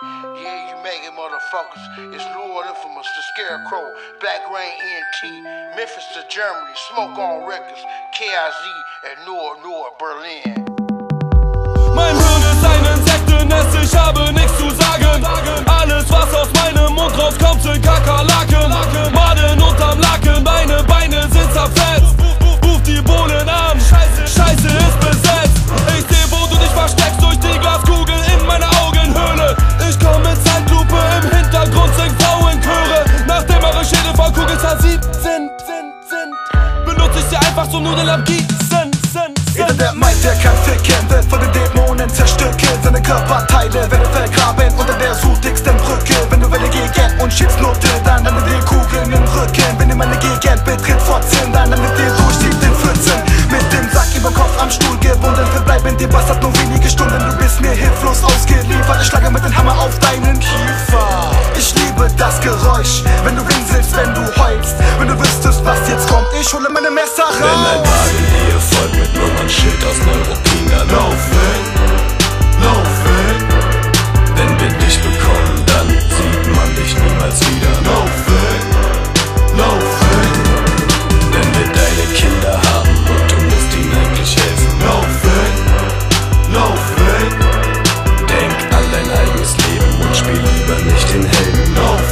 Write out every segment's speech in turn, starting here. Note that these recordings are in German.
Yeah, you make it, motherfuckers. It's Lord Infamous, the Scarecrow, Black Rain ENT, Memphis to Germany, Smoke on Records, KIZ and Noor Berlin. Mein Hirn ist ein Insektennest, ich habe nichts zu sagen. Alles, was aus meinem Mund rauskommt, sind Kakerlaken. Maden unterm Laken, meine Beine sind zerfetzt. Ruf die Bohlen an, Scheiße ist besetzt. Ich seh, wo du dich versteckst, durch die Glaskugel in meiner Augenhöhle. Ich komm mit Zeitlupe, im Hintergrund singt Frauenchöre. Nachdem eure Schädel verkugelt versiebt sind, benutze ich sie einfach so Nudeln am Gießen. Jeder, der meint, der kann ficken, wird von den Dämonen zerstückelt. Seine Körperteile werden vergraben unter der suchdigsten Brücke. Wenn du Welle gegen und schickst Note, dann lande dir Kugeln im Rücken. Wenn ihr meine Gegend betritt, Fotzen, dann landet dir durchzieht den Pfützen. Mit dem Sack überm Kopf am Stuhl gewunden, verbleiben dir Bastard nur wenige Stunden. Du bist mir hilflos ausgeliefert, ich schlage mit dem Hammer auf deinen Kiefer. Ich liebe das Geräusch, wenn du winselst, wenn du heulst. Wenn du wüsstest, was jetzt kommt, ich hole meine Messer raus. Wenn ein Wagen dir folgt mit Nummernschild aus Neuruppin, dann laufen. Wenn wir dich bekommen, dann sieht man dich niemals wieder. Laufen. Wenn wir deine Kinder haben und du musst ihnen eigentlich helfen. Laufen. Denk an dein eigenes Leben und spiel lieber nicht den Helden.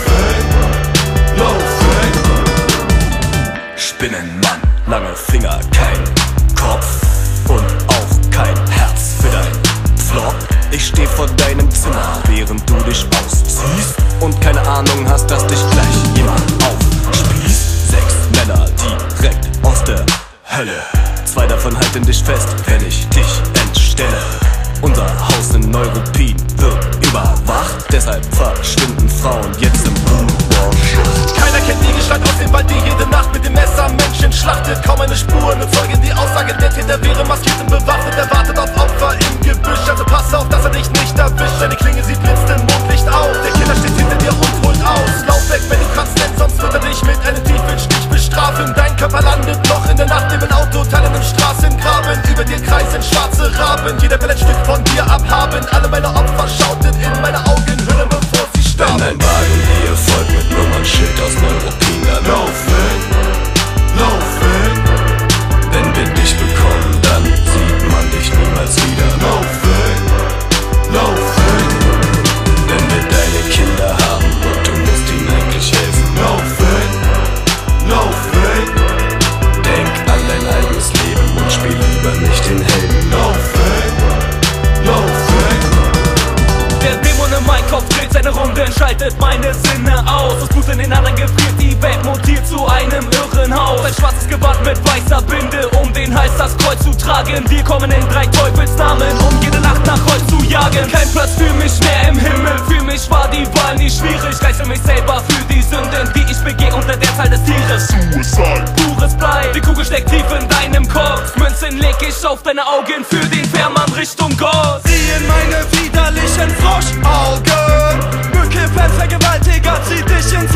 Laufen. Spinnenmann, lange Finger, kein Kopf und auch kein Herz für dein Flop. Ich steh vor deinem Zimmer, während du dich ausziehst und keine Ahnung hast, dass dich gleich jemand aufspießt. 6 Männer direkt aus der Hölle, 2 davon halten dich fest, wenn ich dich entstelle. Unser Haus in Neuruppin wird überwacht, deshalb verschwinden Frauen jetzt im Boomwatch. Keiner kennt die Gestalt aus dem Wald, die jede Nacht mit dem Messer Menschen schlachtet. Kaum eine Spur, nur Zeugen, die Aussage, der Täter wäre maskiert und bewaffnet. Er wartet auf Opfer im Gebüsch, also pass auf, dass er dich nicht erwischt. Seine Klinge, sie blitzt im Mondlicht auf. Der Killer steht hinter dir und holt aus. Lauf weg, wenn du kannst, denn sonst wird er dich mit einem tiefen Stich bestrafen. Dein Körper landet noch in der Nacht neben Autoteilen im Straßengraben. Über dir kreisen schwarze Raben, jeder will ein Stück von dir abhaben. Alle meine Opfer schauten in meine Augenhöhlen, bevor sie starben. Wenn ein Wagen dir folgt mit Nummernschild aus Neuruppin, dann laufen. Wenn wir dich bekommen, dann sieht man dich niemals wieder. Laufen. Wenn wir deine Kinder haben und du musst ihnen eigentlich helfen. Laufen. Denk an dein eigenes Leben und spiel lieber nicht den Helden. Laufen. Der Dämon in meinem Kopf dreht seine Runde, schaltet meine Sinne aus. Das Blut in den anderen gefriert, die Welt mutiert zu einem Irrenhaus. Ein schwarzes Gewand mit weißer Binde, um den Hals das Kreuz zu tragen. Wir kommen in 3 Teufelsnamen, um jede Nacht nach Kreuz zu jagen. Kein Platz für mich mehr im Himmel, für mich war die Wahl nie schwierig. Gleich für mich selber, für die Sünden, die ich begehe unter der Zahl des Tieres. Suicide, pures Blei, die Kugel steckt tief in deinem Kopf. Münzen leg ich auf deine Augen, für den Fährmann Richtung Gott. Sieh in meine widerlichen Froschaugen. Mücke, Vergewaltiger, zieh dich ins